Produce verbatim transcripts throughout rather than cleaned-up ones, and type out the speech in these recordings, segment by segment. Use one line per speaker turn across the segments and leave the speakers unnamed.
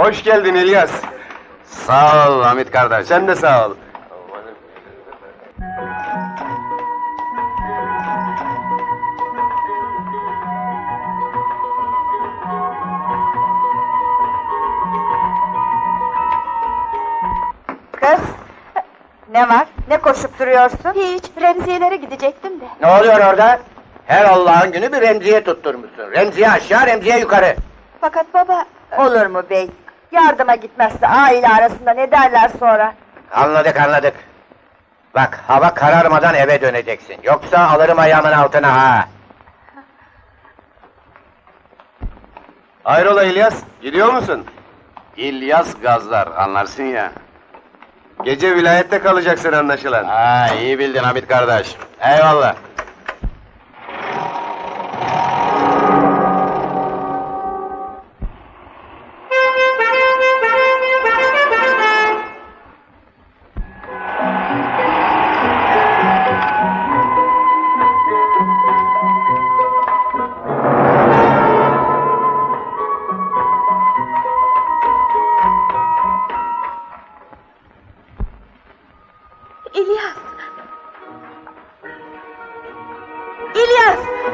Hoş geldin İlyas.
Sağ ol Hamit kardeş.
Sen de sağ ol.
Kız! Ne var? Ne koşup duruyorsun? Hiç, Remziyelere gidecektim de.
Ne oluyor orada? Her Allah'ın günü bir Remziye tutturmuşsun. Remziye aşağı, Remziye yukarı.
Fakat baba... Olur mu bey? Yardıma gitmezse aile arasında ne derler sonra?
Anladık anladık. Bak, hava kararmadan eve döneceksin. Yoksa alırım ayağımın altına ha!
Hayrola İlyas, gidiyor musun?
İlyas Gazlar, anlarsın ya.
Gece vilayette kalacaksın anlaşılan.
Ha, iyi bildin Hamit kardeş. Eyvallah.
İlyas! İlyas!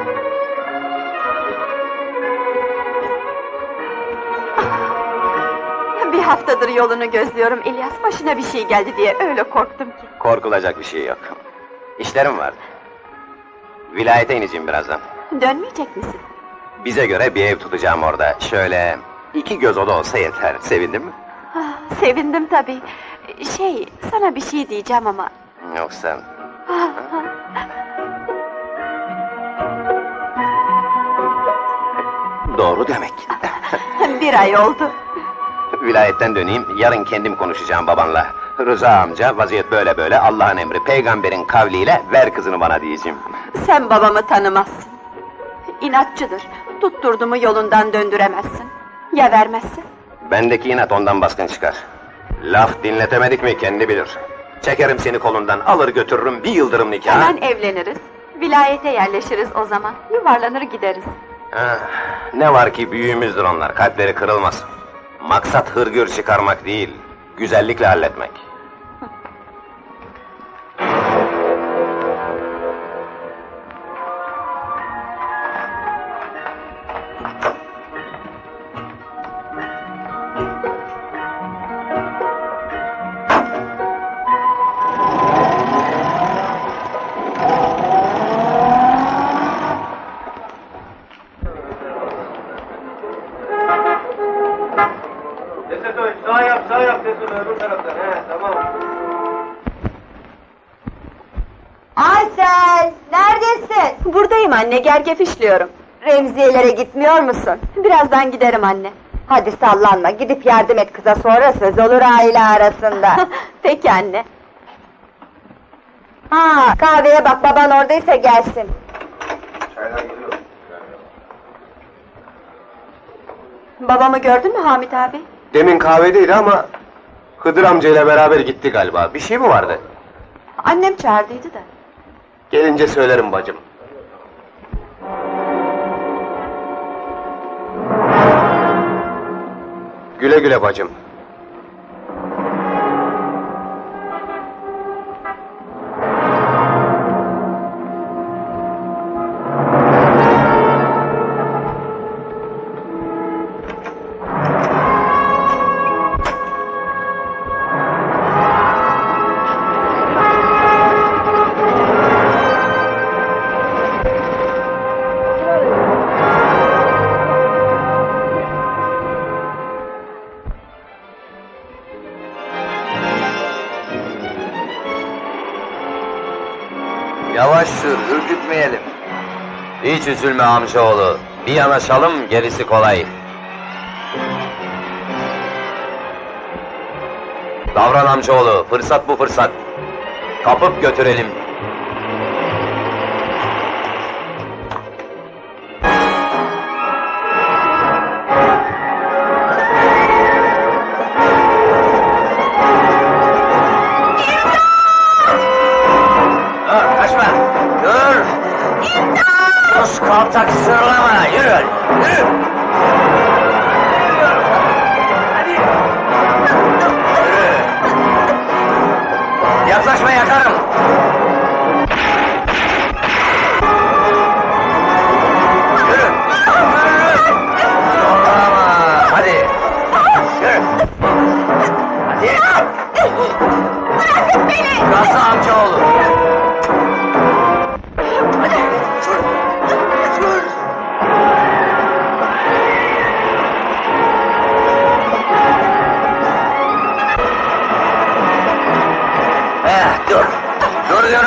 Ah! Bir haftadır yolunu gözlüyorum İlyas. Başına bir şey geldi diye öyle korktum ki.
Korkulacak bir şey yok. İşlerim var. Vilayete ineceğim birazdan.
Dönmeyecek misin?
Bize göre bir ev tutacağım orada. Şöyle iki göz oda olsa yeter. Sevindin mi?
Ah, sevindim tabii. Şey, sana bir şey diyeceğim ama...
Yoksa...
Ah,
Doğru demek.
ah. Bir ay oldu.
Vilayetten döneyim, yarın kendim konuşacağım babanla. Rıza amca, vaziyet böyle böyle, Allah'ın emri, peygamberin kavliyle ver kızını bana diyeceğim.
Sen babamı tanımazsın. İnatçıdır. Tutturdu mu yolundan döndüremezsin. Ya vermezsin?
Bendeki inat ondan baskın çıkar. Laf dinletemedik mi kendi bilir. Çekerim seni kolundan, alır götürürüm bir yıldırım nikahı.
Hemen evleniriz. Vilayete yerleşiriz o zaman. Yuvarlanır gideriz.
Ah, ne var ki büyüğümüzdür onlar, kalpleri kırılmaz. Maksat hırgür çıkarmak değil, güzellikle halletmek.
Sağ yap, sağ yap desin öbür taraftan. He, tamam.
Aysel, neredesin? Buradayım anne, gergef işliyorum. Remziyelere gitmiyor musun? Birazdan giderim anne. Hadi sallanma, gidip yardım et kıza, sonra söz olur aile arasında. Peki anne. Ha, kahveye bak, baban oradaysa gelsin.
Çaylar geliyor.
Babamı gördün mü Hamit abi?
Demin kahvedeydi ama... Hıdır amcayla beraber gitti galiba. Bir şey mi vardı?
Annem çağırdıydı da.
Gelince söylerim bacım. Güle güle bacım.
Yavaş sür, ürkütmeyelim. Hiç üzülme amcaoğlu, bir yanaşalım, gerisi kolay. Davran amcaoğlu, fırsat bu fırsat. Kapıp götürelim. Dur, kaçma! Dur! Sus kaltak sırlama, yürü! Yürü! Hadi!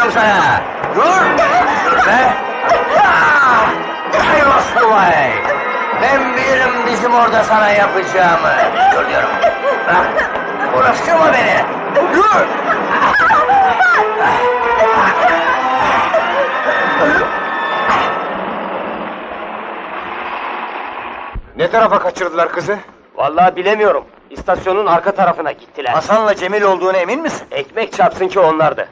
dedim sana! Dur! Dur be! Ah! Hay Rostovay! Ben bilirim bizim orada sana yapacağımı! Dur diyorum! Ah! Uğraştırma beni! Dur!
Ne tarafa kaçırdılar kızı?
Vallahi bilemiyorum. İstasyonun arka tarafına gittiler.
Hasan'la Cemil olduğuna emin misin?
Ekmek çarpsın ki onlardı.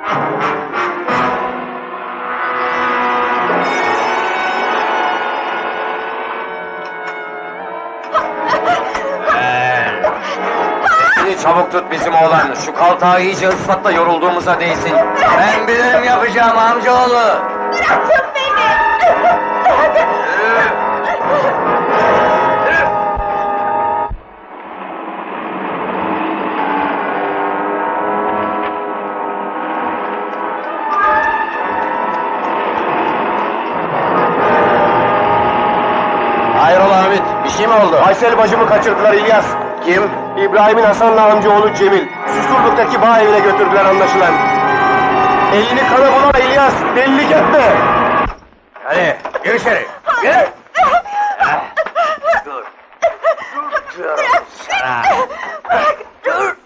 Seni çabuk tut bizim oğlan. Şu kaltağı iyice ıslat da yorulduğumuza değsin.
Ben bilirim yapacağım amcaoğlu!
Bırakın beni!
Hayrola Hamit, bir şey mi oldu? Aysel bacımı kaçırdılar İlyas. Kim? İbrahim'in Hasan'la amcaoğlu Cemil. Susurluk'taki bağ evine götürdüler anlaşılan. Elini kana bulama İlyas, delilik etme!
Hadi, gir içeri! Gir! Ah, dur! Dur diyorum sana! Dur!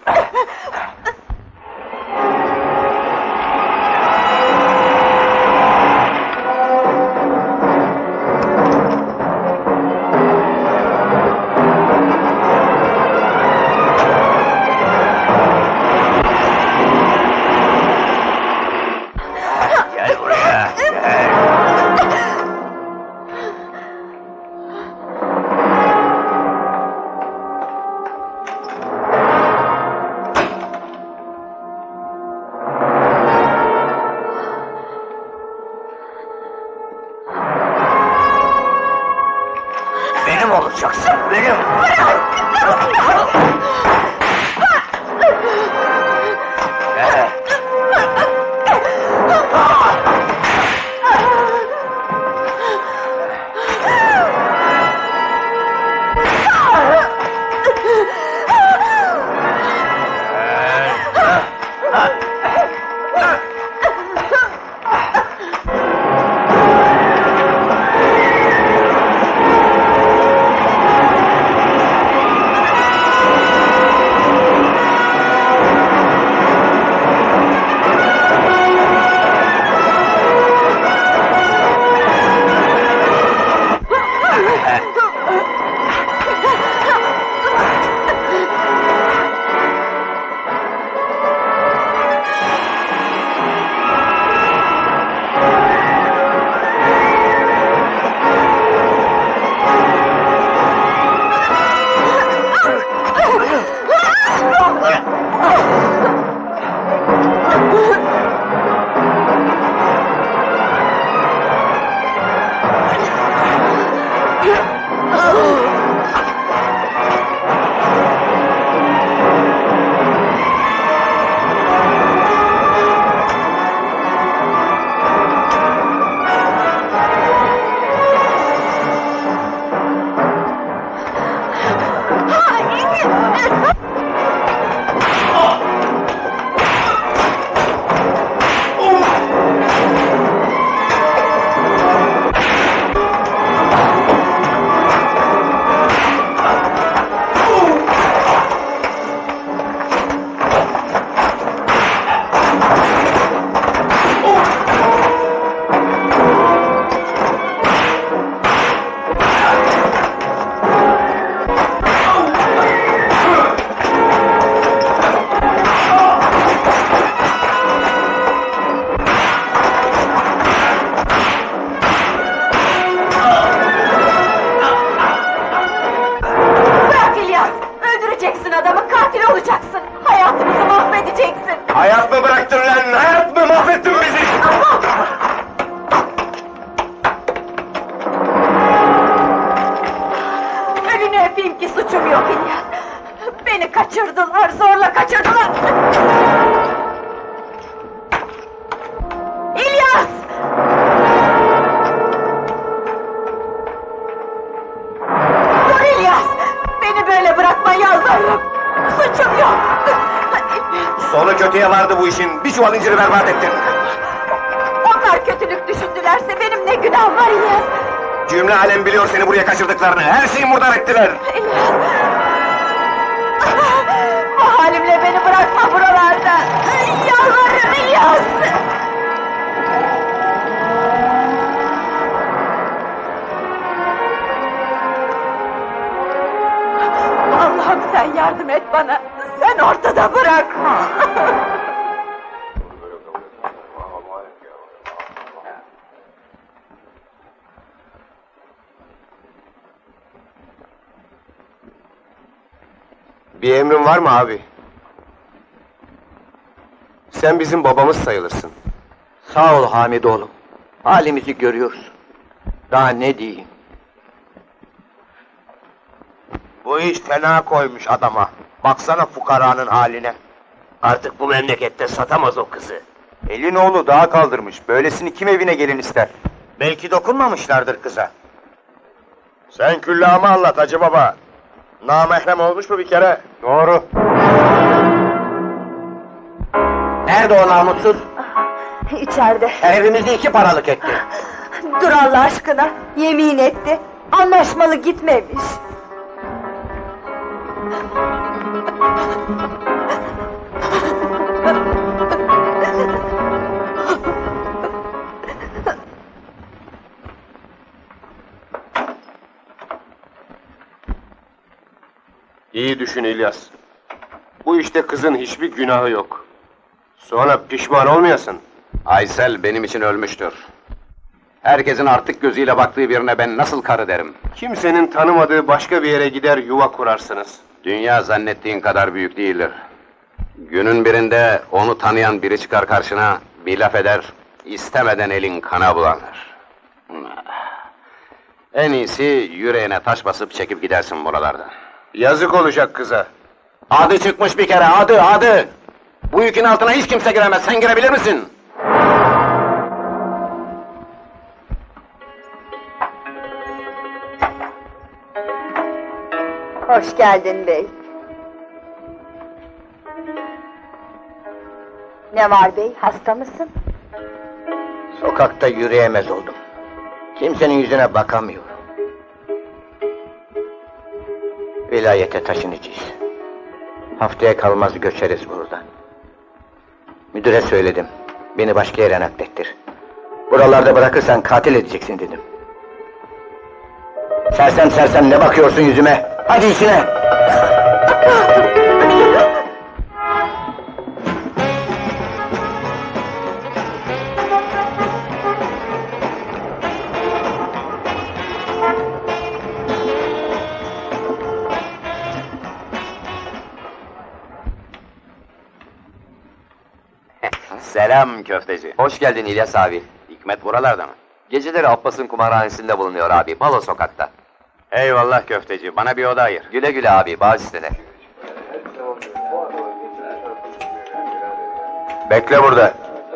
Gel buraya! Gel! Benim olacaksın, benim! Gel!
Hayat mı bıraktın lan? Hayat mı mahvettin bizi?
Önünü öpeyim ki suçum yok İlyas. Beni kaçırdılar, zorla kaçırdılar. İlyas! Dur İlyas! Beni böyle bırakma yalvarırım. Suçum yok.
Sonu kötüye vardı bu işin. Bir çuval inciri berbat ettin.
kadar kötülük düşündülerse benim ne günahım var İlyas?
Cümle alem biliyor seni buraya kaçırdıklarını. Her şeyi murdar ettiler.
İlyas! Bu halimle beni bırakma buralarda! Yalvarırım İlyas! Allah'ım sen yardım et bana! Sen ortada bırakma!
Bir emrin var mı abi? Sen bizim babamız sayılırsın.
Sağ ol Hamid oğlum. Halimizi görüyorsun. Daha ne diyeyim? Bu iş fena koymuş adama. Baksana fukaranın haline.
Artık bu memlekette satamaz o kızı.
Elin oğlu dağa kaldırmış. Böylesini kim evine gelin ister?
Belki dokunmamışlardır kıza.
Sen küllamı anlat Hacı Baba. Namahrem olmuş mu bir kere? Doğru.
Nerede o namussuz?
İçeride.
Evimizi iki paralık etti.
Dur Allah aşkına! Yemin etti! Anlaşmalı gitmemiş!
İyi düşün İlyas. Bu işte kızın hiçbir günahı yok. Sonra pişman olmayasın.
Aysel benim için ölmüştür. Herkesin artık gözüyle baktığı birine ben nasıl karı derim?
Kimsenin tanımadığı başka bir yere gider yuva kurarsınız.
Dünya zannettiğin kadar büyük değildir. Günün birinde onu tanıyan biri çıkar karşına, bir laf eder, istemeden elin kana bulanır. En iyisi yüreğine taş basıp çekip gidersin buralardan.
Yazık olacak kıza.
Adı çıkmış bir kere, adı, adı! Bu yükün altına hiç kimse giremez, sen girebilir misin?
Hoş geldin bey. Ne var bey, hasta mısın?
Sokakta yürüyemez oldum. Kimsenin yüzüne bakamıyorum. Vilayete taşınacağız. Haftaya kalmaz göçeriz buradan. Müdüre söyledim. Beni başka yere naklettir. Buralarda bırakırsan katil edeceksin dedim. Sersem sersem ne bakıyorsun yüzüme? Hadi işine!
Selam köfteci.
Hoş geldin İlyas abi.
Hikmet buralarda mı?
Geceleri Abbas'ın kumarhanesinde bulunuyor abi, Balo sokakta.
Eyvallah köfteci, bana bir oda ayır.
Güle güle abi, bağış üstüne.
Bekle burada.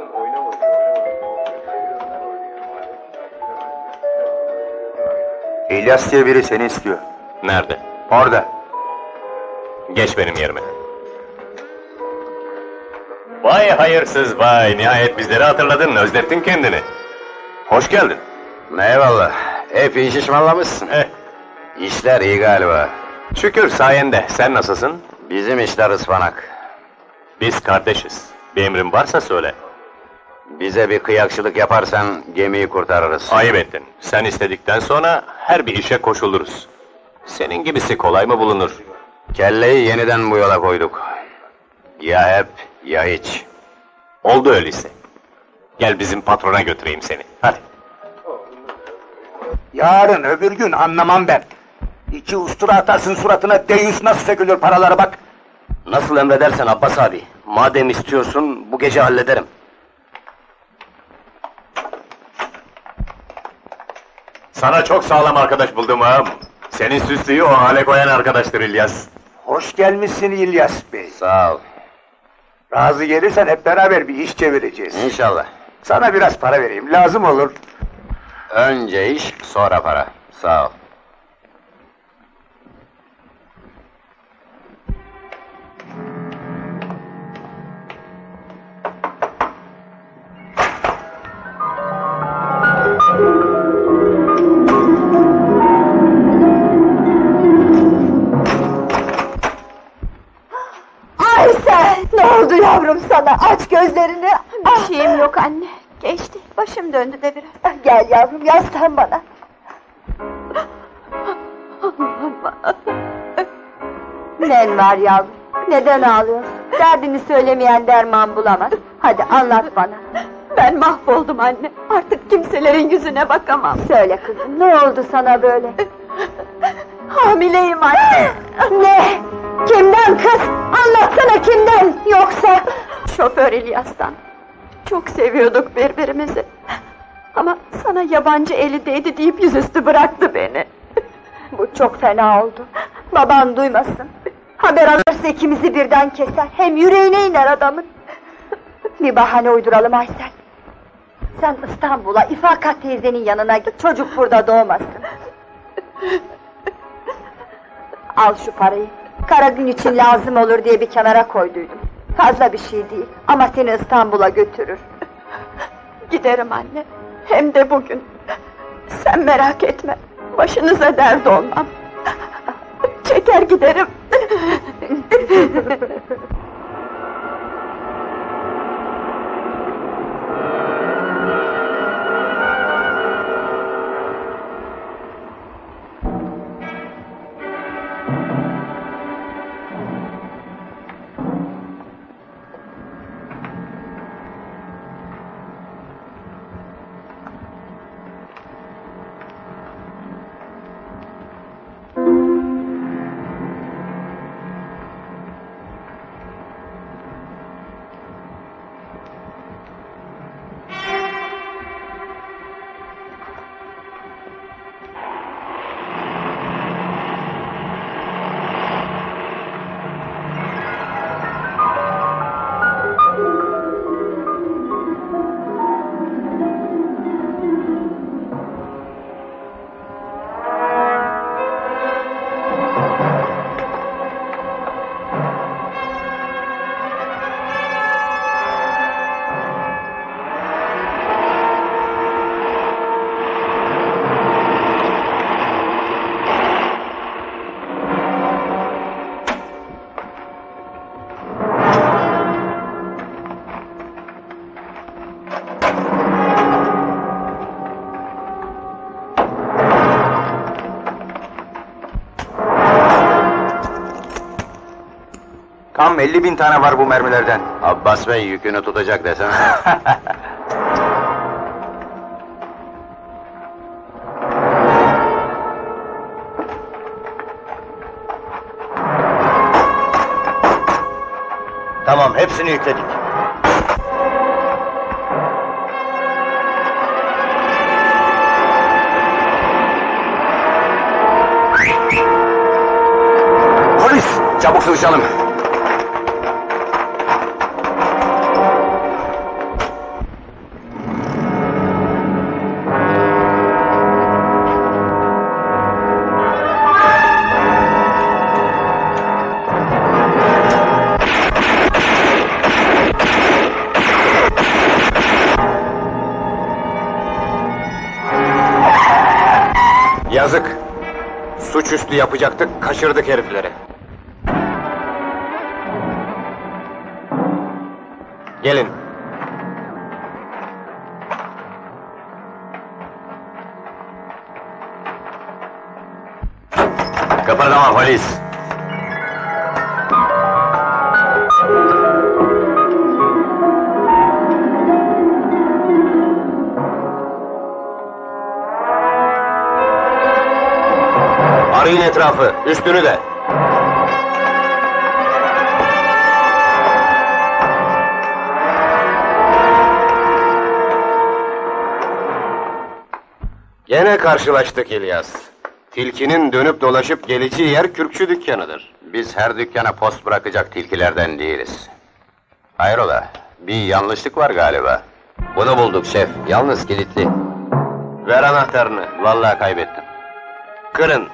İlyas diye biri seni istiyor.
Nerede?
Orada.
Geç benim yerime. Vay hayırsız vay, nihayet bizleri hatırladın, özlettin kendini. Hoş geldin.
Eyvallah, epey şişmanlamışsın.
Eh,
İşler iyi galiba.
şükür sayende, sen nasılsın?
Bizim işler ıspanak.
Biz kardeşiz. Bir emrin varsa söyle.
Bize bir kıyakçılık yaparsan gemiyi kurtarırız.
Ayıp ettin. Sen istedikten sonra her bir işe koşuluruz. Senin gibisi kolay mı bulunur?
Kelleyi yeniden bu yola koyduk. Ya hep, ya hiç.
Oldu öyleyse. Gel bizim patrona götüreyim seni. Hadi.
Yarın öbür gün anlamam ben. İki ustura atarsın suratına, deyiz nasıl sökülür paralara bak.
Nasıl emredersen Abbas abi. Madem istiyorsun, bu gece hallederim. Sana çok sağlam arkadaş buldum ağam. Senin süslüyü o hale koyan arkadaştır İlyas.
Hoş gelmişsin İlyas Bey.
Sağ ol.
Razı gelirsen hep beraber bir iş çevireceğiz.
İnşallah.
Sana biraz para vereyim, lazım olur.
Önce iş, sonra para. Sağ ol.
Aysel! Ne oldu yavrum sana? Aç gözlerini! Bir şeyim yok anne, geçti. Başım döndü de biraz. Gel yavrum, yaslan bana. Nen var yavrum? Neden ağlıyorsun? Derdini söylemeyen derman bulamaz. Hadi anlat bana. Ben mahvoldum anne. Artık kimselerin yüzüne bakamam. Söyle kızım, ne oldu sana böyle? Hamileyim anne. Ne? Kimden kız? Anlatsana kimden? Yoksa... Şoför İlyas'tan. Çok seviyorduk birbirimizi. Ama sana yabancı eli değdi deyip yüzüstü bıraktı beni. Bu çok fena oldu. Baban duymasın. Haber alırsa ikimizi birden keser. Hem yüreğine iner adamın. Bir bahane uyduralım Aysel. Sen İstanbul'a, İfakat teyzenin yanına git. Çocuk burada doğmasın. Al şu parayı. Kara gün için lazım olur diye bir kenara koyduydum. Fazla bir şey değil. Ama seni İstanbul'a götürür. Giderim anne. Hem de bugün. Sen merak etme. Başınıza dert olmam. Çeker giderim.
Tam elli bin tane var bu mermilerden.
Abbas Bey yükünü tutacak desene.
Tamam, hepsini yükledik.
Polis! Çabuk sıvışalım!
Yazık! Suçüstü yapacaktık, kaçırdık herifleri. Gelin.
Kıpırdama polis!
Arayın etrafı, üstünü de. Gene karşılaştık İlyas. Tilkinin dönüp dolaşıp geleceği yer kürkçü dükkanıdır.
Biz her dükkana post bırakacak tilkilerden değiliz. Hayrola, bir yanlışlık var galiba.
Bunu bulduk şef, yalnız kilitli.
Ver anahtarını.
Vallahi kaybettim.
Kırın.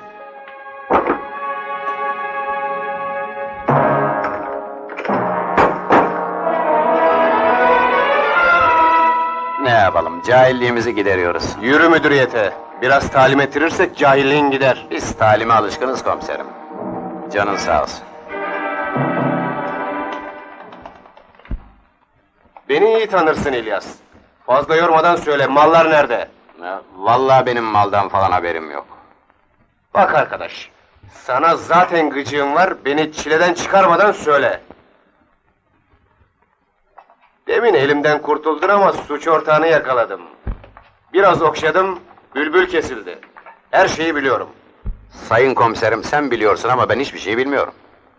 Ne yapalım, cahilliğimizi gideriyoruz.
Yürü müdüriyete. Biraz talim ettirirsek cahilliğin gider.
Biz talime alışkınız komiserim. Canın sağ olsun.
Beni iyi tanırsın İlyas. Fazla yormadan söyle, mallar nerede?
Ya, vallahi benim maldan falan haberim yok.
Bak arkadaş, sana zaten gıcığım var, beni çileden çıkarmadan söyle. Demin elimden kurtuldun ama suç ortağını yakaladım. Biraz okşadım, bülbül kesildi. Her şeyi biliyorum.
Sayın komiserim, sen biliyorsun ama ben hiçbir şey bilmiyorum.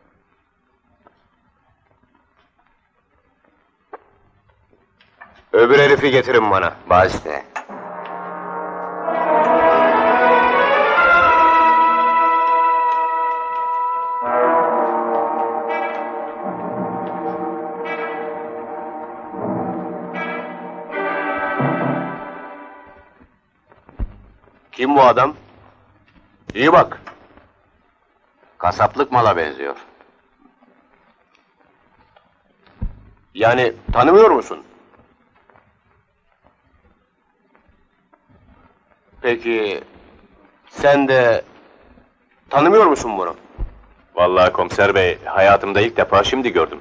Öbür herifi getirin bana.
Baş üstüne.
Kim bu adam? İyi bak.
Kasaplık mala benziyor.
Yani tanımıyor musun? Peki, sen de tanımıyor musun bunu?
Vallahi komiser bey, hayatımda ilk defa şimdi gördüm.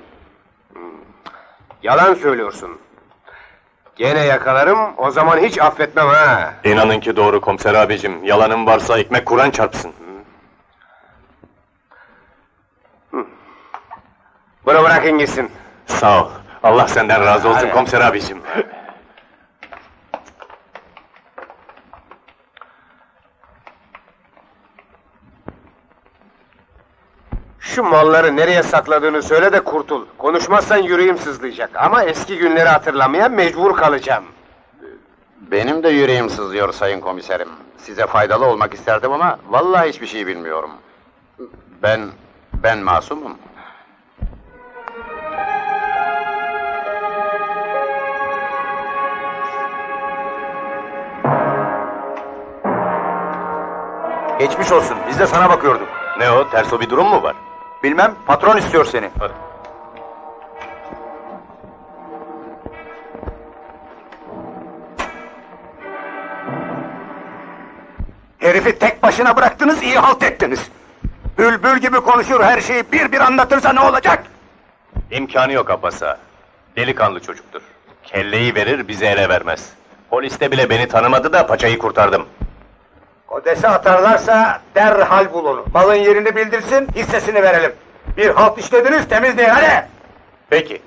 Yalan söylüyorsun. Gene yakalarım, o zaman hiç affetmem ha!
İnanın ki doğru komiser abicim, yalanım varsa ekmek Kur'an çarpsın.
Bunu bırakın gitsin.
Sağ ol, Allah senden razı olsun
Hadi.
komiser abicim.
Şu malları nereye sakladığını söyle de kurtul. Konuşmazsan yüreğim sızlayacak. Ama eski günleri hatırlamaya mecbur kalacağım.
Benim de yüreğim sızlıyor sayın komiserim. Size faydalı olmak isterdim ama vallahi hiçbir şey bilmiyorum. Ben, ben masumum.
Geçmiş olsun, biz de sana bakıyorduk.
Ne o, ters o bir durum mu var?
Bilmem, patron istiyor seni.
Hadi.
Herifi tek başına bıraktınız, iyi halt ettiniz. Bülbül gibi konuşur, her şeyi bir bir anlatırsa ne olacak?
İmkanı yok Abbas ağa. Delikanlı çocuktur. Kelleyi verir, bizi ele vermez. Poliste bile beni tanımadı da paçayı kurtardım.
Kodese atarlarsa derhal bulun. Malın yerini bildirsin, hissesini verelim. Bir halt işlediniz, temizleyin hadi!
Peki.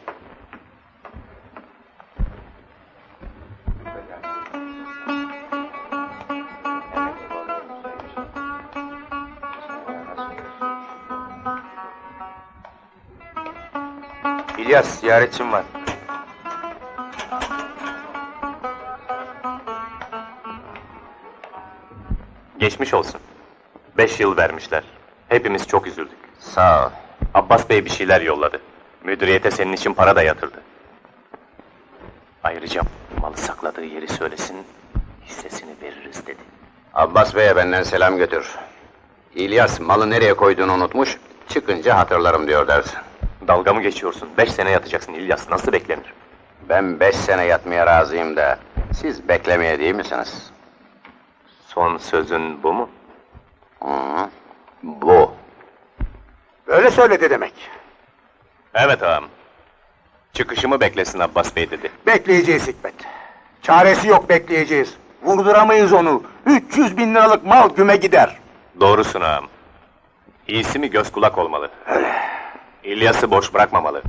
İlyas, ziyaretçim var.
Geçmiş olsun. Beş yıl vermişler. Hepimiz çok üzüldük.
Sağ ol.
Abbas Bey bir şeyler yolladı. Müdüriyete senin için para da yatırdı. Ayrıca malı sakladığı yeri söylesin, hissesini veririz dedi.
Abbas Bey'e benden selam götür. İlyas malı nereye koyduğunu unutmuş, çıkınca hatırlarım diyor dersin.
Dalga mı geçiyorsun? Beş sene yatacaksın İlyas, nasıl beklenir?
Ben beş sene yatmaya razıyım da, siz beklemeye değil misiniz?
Son sözün bu mu?
Hı, bu.
Öyle söyledi demek.
Evet ağam. Çıkışımı beklesin Abbas Bey dedi.
Bekleyeceğiz Hikmet. Çaresi yok, bekleyeceğiz. Vurduramayız onu. üç yüz bin liralık mal güme gider.
Doğrusun ağam. İyisi mi göz kulak olmalı.
Öyle.
İlyas'ı boş bırakmamalı.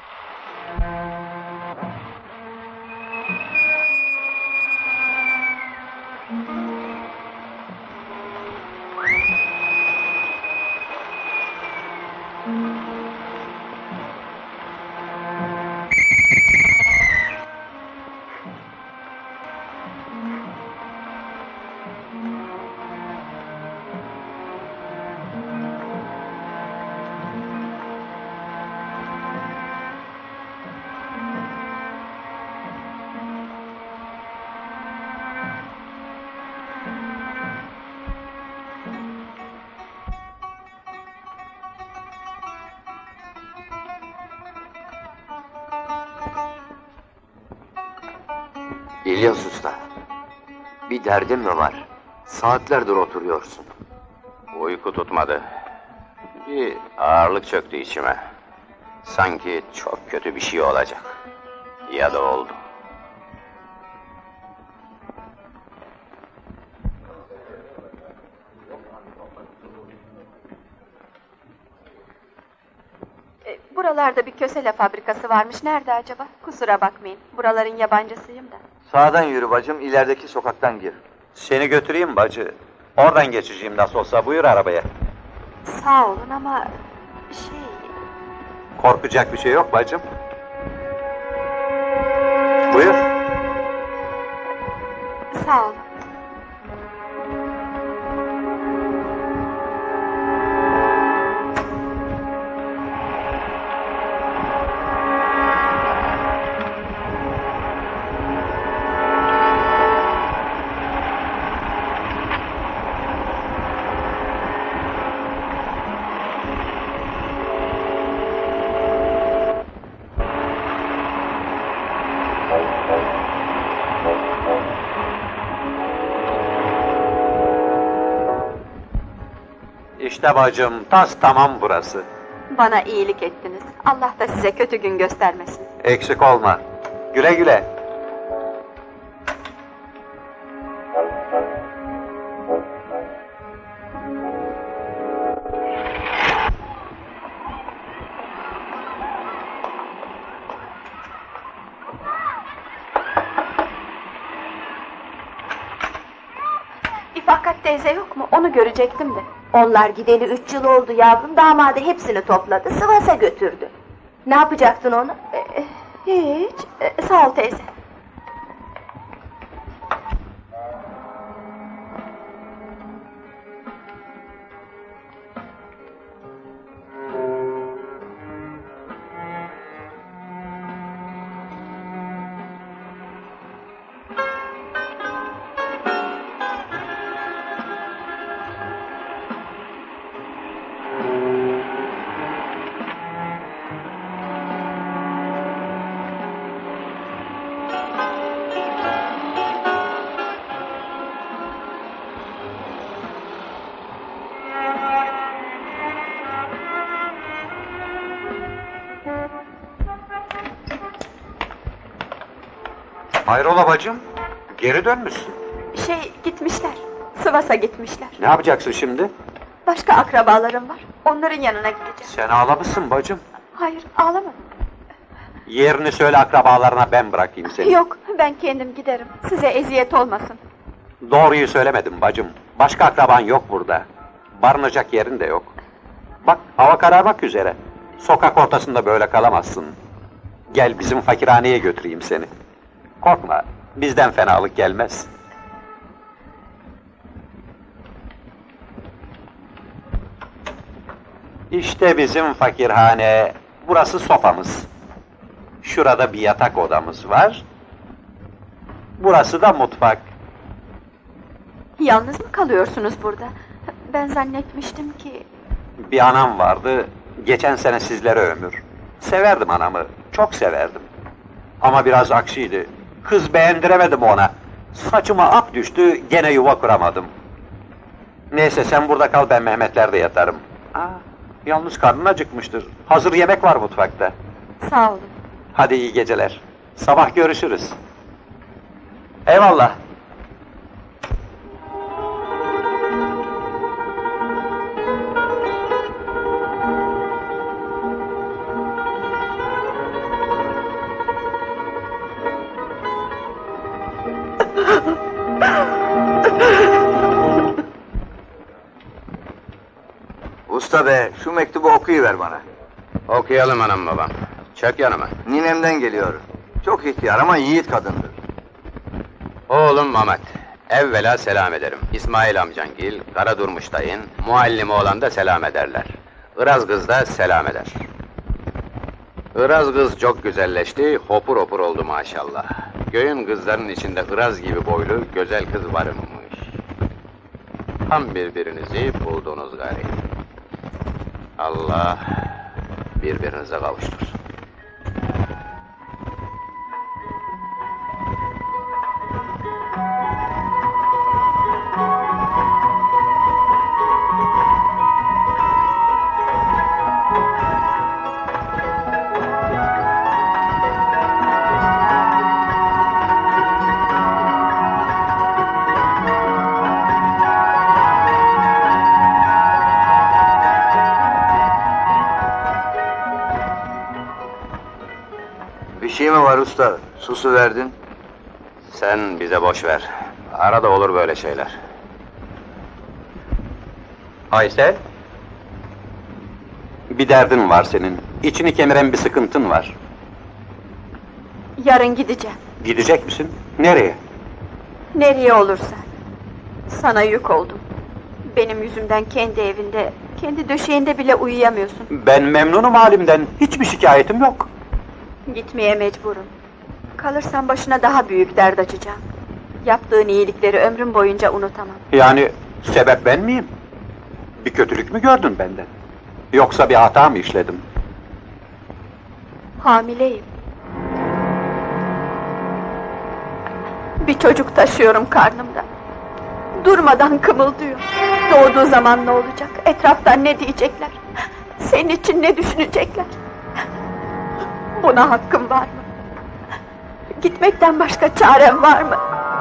İlyas Usta, bir derdin mi var? Saatlerdir oturuyorsun.
Uyku tutmadı. Bir ağırlık çöktü içime. Sanki çok kötü bir şey olacak. Ya da oldu.
E, buralarda bir kösele fabrikası varmış. Nerede acaba? Kusura bakmayın. Buraların yabancısıyım da.
Sağdan yürü bacım, ilerideki sokaktan gir.
Seni götüreyim bacı. Oradan geçeceğim nasıl olsa, buyur arabaya.
Sağ olun ama... şey...
Korkacak bir şey yok bacım. Buyur.
Sağ olun.
İşte bacım, tas tamam burası.
Bana iyilik ettiniz. Allah da size kötü gün göstermesin.
Eksik olma. Güle güle.
İfakat teyze yok mu? Onu görecektim de. Onlar gideli üç yıl oldu yavrum. Damadı hepsini topladı. Sivas'a götürdü. Ne yapacaktın onu? Ee, hiç. Ee, sağ ol teyze.
Hayrola bacım? Geri dönmüşsün.
Şey, gitmişler. Sivas'a gitmişler.
Ne yapacaksın şimdi?
Başka akrabalarım var. Onların yanına gideceğim.
Sen ağlamışsın bacım.
Hayır, ağlamadım.
Yerini söyle, akrabalarına ben bırakayım seni.
Yok, ben kendim giderim. Size eziyet olmasın.
Doğruyu söylemedim bacım. Başka akraban yok burada. Barınacak yerin de yok. Bak, hava kararmak üzere. Sokak ortasında böyle kalamazsın. Gel bizim fakirhaneye götüreyim seni. Korkma, bizden fenalık gelmez. İşte bizim fakirhane, burası sofamız. Şurada bir yatak odamız var. Burası da mutfak.
Yalnız mı kalıyorsunuz burada? Ben zannetmiştim ki...
Bir anam vardı, geçen sene sizlere ömür. Severdim anamı, çok severdim. Ama biraz aksiydi. Kız beğendiremedim ona. Saçıma ak düştü, gene yuva kuramadım. Neyse sen burada kal, ben Mehmetler'de yatarım. Aa, yalnız karnın acıkmıştır. Hazır yemek var mutfakta.
Sağ olun.
Hadi iyi geceler. Sabah görüşürüz. Eyvallah.
Usta be, şu mektubu okuyuver bana.
Okuyalım anam babam. Çök yanıma.
Ninemden geliyor. Çok ihtiyar ama yiğit kadındır.
Oğlum Mehmet. Evvela selam ederim. İsmail amcangil, Karadurmuş dayın, muallim oğlan da selam ederler. Iraz kız da selam eder. Iraz kız çok güzelleşti, hopur hopur oldu maşallah. Göğün kızların içinde Iraz gibi boylu, güzel kız varmış. Tam birbirinizi buldunuz gari. Allah birbirinize kavuştursun.
Bir şey mi var usta? Susu verdin.
Sen bize boş ver. Arada olur böyle şeyler.
Aysel? Bir derdin var senin. İçini kemiren bir sıkıntın var.
Yarın gideceğim.
Gidecek misin? Nereye?
Nereye olursa. Sana yük oldum. Benim yüzümden kendi evinde, kendi döşeğinde bile uyuyamıyorsun.
Ben memnunum halimden. Hiçbir şikayetim yok.
Gitmeye mecburum. Kalırsan başına daha büyük dert açacağım. Yaptığın iyilikleri ömrüm boyunca unutamam.
Yani sebep ben miyim? Bir kötülük mü gördün benden? Yoksa bir hata mı işledim?
Hamileyim. Bir çocuk taşıyorum karnımda. Durmadan kımıldıyor. Doğduğu zaman ne olacak? Etraftan ne diyecekler? Senin için ne düşünecekler? Buna hakkım var mı? Gitmekten başka çarem var mı?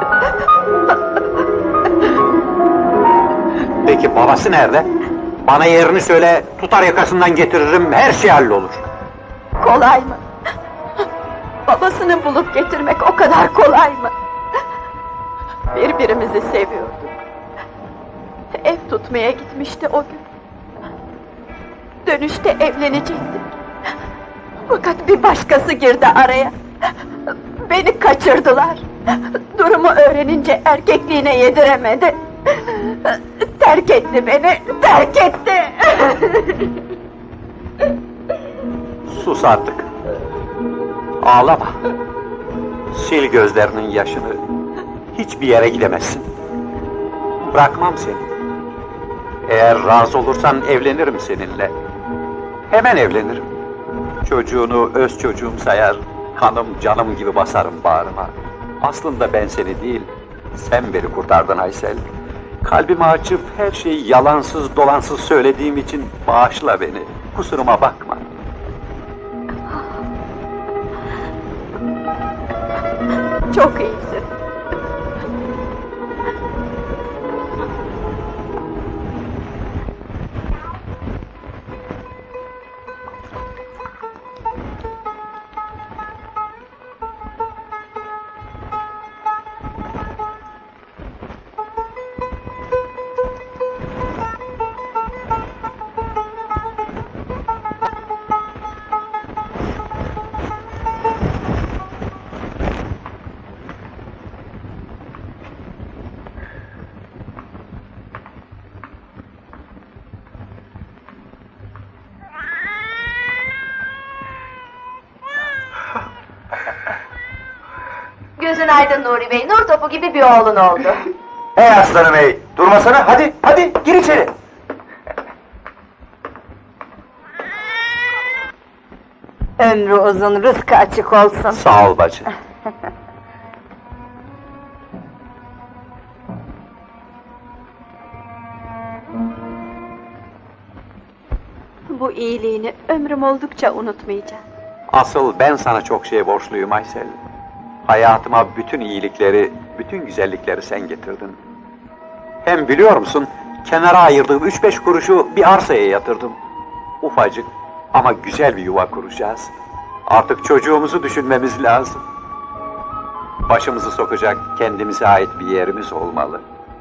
Peki babası nerede? Bana yerini söyle, tutar yakasından getiririm, her şey hallolur.
Kolay mı? Babasını bulup getirmek o kadar kolay mı? Birbirimizi seviyorduk. Ev tutmaya gitmişti o gün. Dönüşte evlenecektik. Fakat bir başkası girdi araya. Beni kaçırdılar. Durumu öğrenince erkekliğine yediremedi. Terk etti beni, terk etti!
Sus artık. Ağlama. Sil gözlerinin yaşını. Hiçbir yere gidemezsin. Bırakmam seni. Eğer razı olursan evlenirim seninle. Hemen evlenirim. Çocuğunu öz çocuğum sayar, kanım canım gibi basarım bağrıma. Aslında ben seni değil, sen beni kurtardın Aysel. Kalbimi açıp her şeyi yalansız dolansız söylediğim için bağışla beni, kusuruma bakma.
Çok iyisin.
Gözün aydın Nuri Bey, nur topu gibi bir oğlun oldu.
Hey aslanım hey! Durmasana, hadi, hadi, gir içeri!
Ömrü uzun, rızkı açık olsun.
Sağ ol bacı.
Bu iyiliğini ömrüm oldukça unutmayacağım.
Asıl ben sana çok şey borçluyum Aysel. Hayatıma bütün iyilikleri, bütün güzellikleri sen getirdin. Hem biliyor musun, kenara ayırdığım üç beş kuruşu bir arsaya yatırdım. Ufacık ama güzel bir yuva kuracağız. Artık çocuğumuzu düşünmemiz lazım. Başımızı sokacak kendimize ait bir yerimiz olmalı.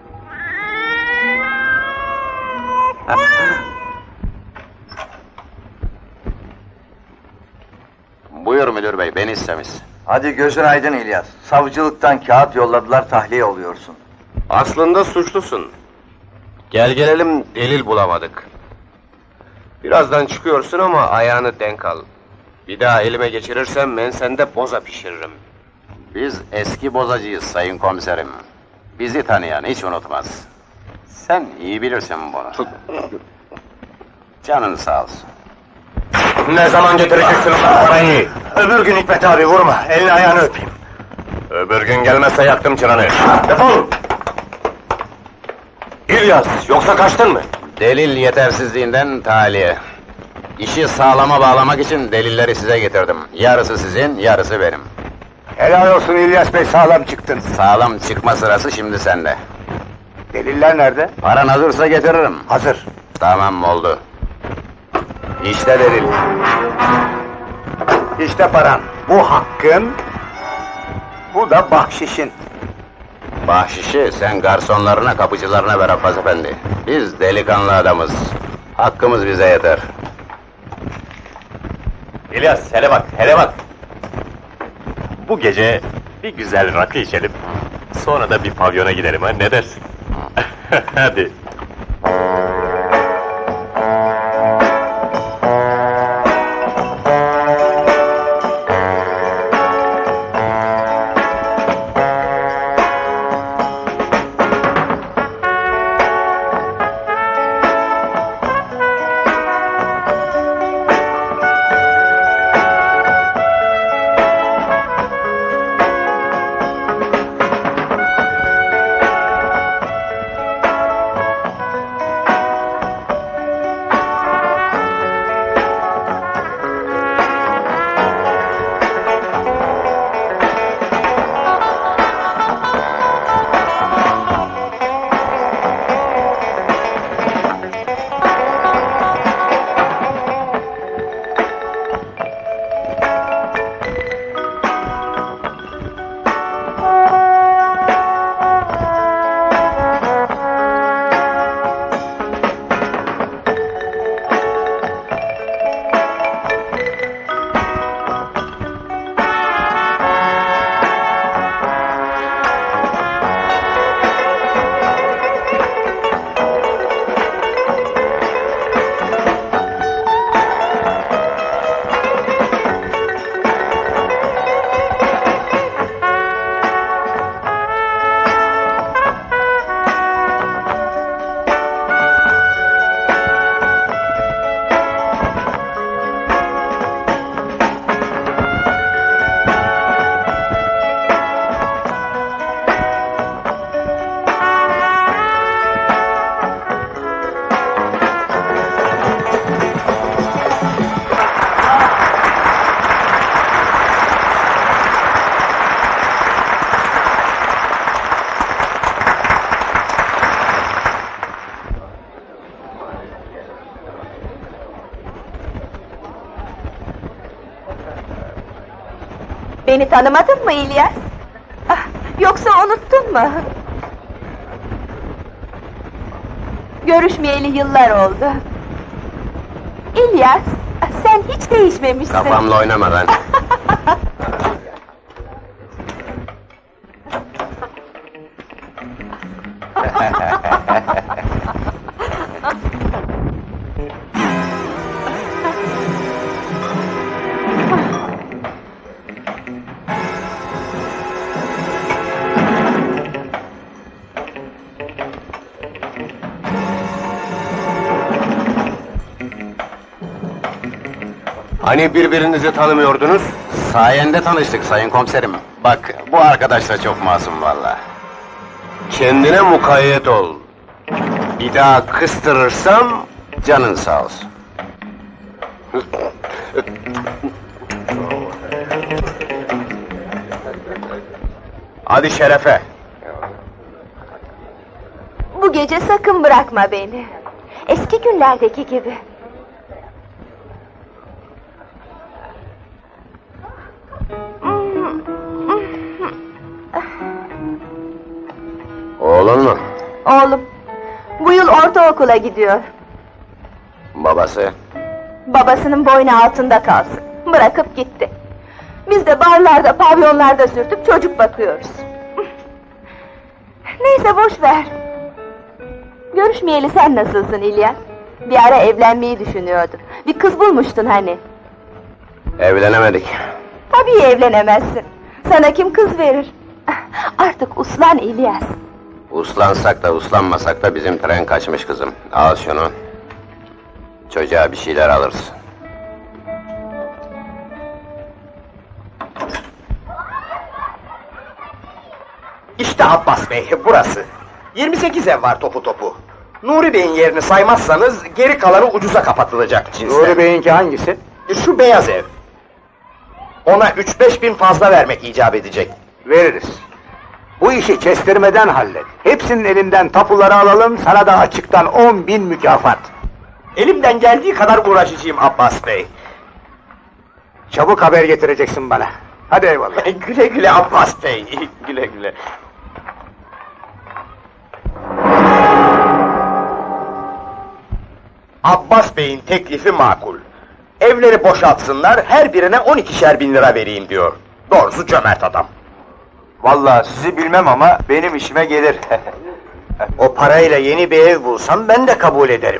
Buyur müdür bey, beni istemiş.
Hadi gözün aydın İlyas. Savcılıktan kağıt yolladılar, tahliye oluyorsun.
Aslında suçlusun. Gel gelelim, delil bulamadık. Birazdan çıkıyorsun ama ayağını denk al. Bir daha elime geçirirsem ben sende boza pişiririm.
Biz eski bozacıyız sayın komiserim. Bizi tanıyan hiç unutmaz. Sen iyi bilirsin bunu. Canın sağ olsun.
Ne zaman getireceksin o parayı? Öbür gün Hikmet abi vurma, elini ayağını öpeyim. Öbür gün gelmezse yaktım çıranı. Defol! İlyas, yoksa kaçtın mı?
Delil yetersizliğinden tahliye. İşi sağlama bağlamak için delilleri size getirdim. Yarısı sizin, yarısı benim.
Helal olsun İlyas Bey, sağlam çıktın.
Sağlam çıkma sırası şimdi sende.
Deliller nerede?
Paran hazırsa getiririm.
Hazır.
Tamam oldu. İşte delil.
İşte paran. Bu hakkın, bu da bahşişin.
Bahşişi sen garsonlarına, kapıcılarına ver Abbas efendi. Biz delikanlı adamız. Hakkımız bize yeter.
İlyas, hele bak, hele bak! Bu gece bir güzel rakı içelim. Sonra da bir pavyona gidelim ha, ne dersin? Hadi!
Beni tanımadın mı İlyas? Ah, yoksa unuttun mu? Görüşmeyeli yıllar oldu. İlyas, sen hiç değişmemişsin.
Kafamla oynama lan!
Hani birbirinizi tanımıyordunuz?
Sayende tanıştık sayın komiserim. Bak, bu arkadaş da çok masum vallahi.
Kendine mukayyet ol. Bir daha kıstırırsam...
Canın sağ olsun.
Hadi şerefe!
Bu gece sakın bırakma beni. Eski günlerdeki gibi.
Oğlun mu?
Oğlum, bu yıl ortaokula gidiyor.
Babası?
Babasının boynu altında kalsın. Bırakıp gitti. Biz de barlarda, pavyonlarda sürtüp çocuk bakıyoruz. Neyse boş ver. Görüşmeyeli sen nasılsın İlyas? Bir ara evlenmeyi düşünüyordun. Bir kız bulmuştun hani.
Evlenemedik.
Tabii evlenemezsin. Sana kim kız verir? Artık uslan İlyas.
Uslansak da uslanmasak da bizim tren kaçmış kızım. Al şunu. Çocuğa bir şeyler alırsın.
İşte Abbas Bey, burası. yirmi sekiz ev var topu topu. Nuri Bey'in yerini saymazsanız geri kalanı ucuza kapatılacak cinsten.
Nuri Bey'inki hangisi?
Şu beyaz ev. Ona üç beş bin fazla vermek icap edecek.
Veririz. Bu işi kestirmeden hallet. Hepsinin elinden tapuları alalım, sana da açıktan on bin mükafat.
Elimden geldiği kadar uğraşacağım Abbas Bey. Çabuk haber getireceksin bana. Hadi eyvallah.
Güle güle Abbas Bey, güle güle. Abbas Bey'in teklifi makul. Evleri boşaltsınlar, her birine on ikişer bin lira vereyim diyor. Doğrusu cömert adam.
Vallahi sizi bilmem ama benim işime gelir. O parayla yeni bir ev bulsam ben de kabul ederim.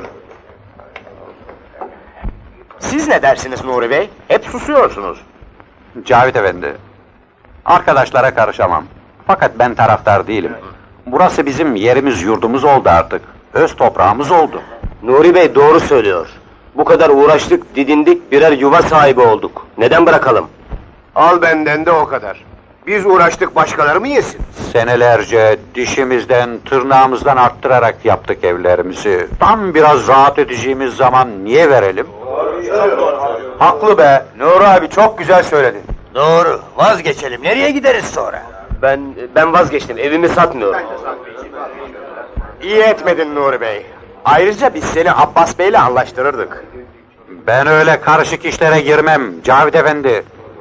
Siz ne dersiniz Nuri Bey? Hep susuyorsunuz.
Cavit Efendi, arkadaşlara karışamam. Fakat ben taraftar değilim. Burası bizim yerimiz, yurdumuz oldu artık. Öz toprağımız oldu.
Nuri Bey doğru söylüyor. Bu kadar uğraştık, didindik, birer yuva sahibi olduk. Neden bırakalım? Al benden de o kadar. Biz uğraştık, başkaları mı yesin?
Senelerce dişimizden, tırnağımızdan arttırarak yaptık evlerimizi. Tam biraz rahat edeceğimiz zaman niye verelim?
Haklı be, Nuri abi çok güzel söyledi. Doğru, vazgeçelim. Nereye gideriz sonra? Ben ben vazgeçtim, evimi satmıyorum.
İyi etmedin Nuri Bey. Ayrıca biz seni Abbas Bey'le anlaştırırdık.
Ben öyle karışık işlere girmem, Cavit Efendi.